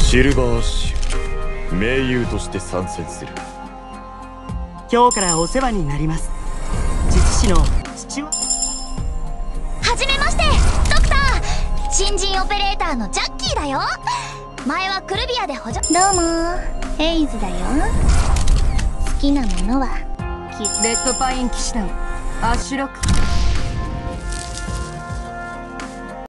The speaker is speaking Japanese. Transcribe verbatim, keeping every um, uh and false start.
シルバーアッシュ、盟友として参戦する。 今日からお世話になります。術師の父は。 はじめまして、ドクター。新人オペレーターのジャッキーだよ。前はクルビアで補助。 どうも、ヘイズだよ。好きなものはレッドパイン騎士団アッシュロック